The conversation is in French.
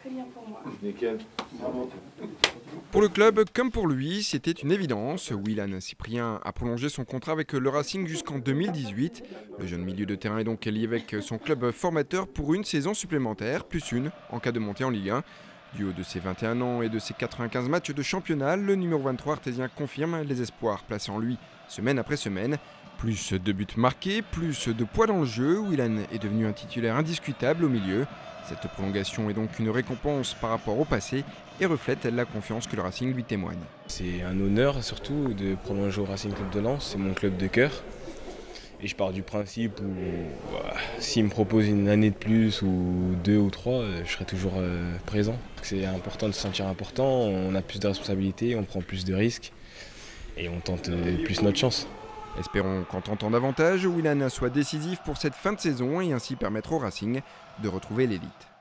très bien pour moi. Nickel. Pour le club, comme pour lui, c'était une évidence. Willan Cyprien a prolongé son contrat avec le Racing jusqu'en 2018. Le jeune milieu de terrain est donc lié avec son club formateur pour une saison supplémentaire, plus une en cas de montée en Ligue 1. Du haut de ses 21 ans et de ses 95 matchs de championnat, le numéro 23 artésien confirme les espoirs placés en lui semaine après semaine. Plus de buts marqués, plus de poids dans le jeu, Willan est devenu un titulaire indiscutable au milieu. Cette prolongation est donc une récompense par rapport au passé et reflète la confiance que le Racing lui témoigne. C'est un honneur surtout de prolonger au Racing Club de Lens, c'est mon club de cœur. Et je pars du principe où s'il me propose une année de plus ou 2 ou 3, je serai toujours présent. C'est important de se sentir important, on a plus de responsabilités, on prend plus de risques et on tente plus notre chance. Espérons qu'en tentant davantage, Willan soit décisif pour cette fin de saison et ainsi permettre au Racing de retrouver l'élite.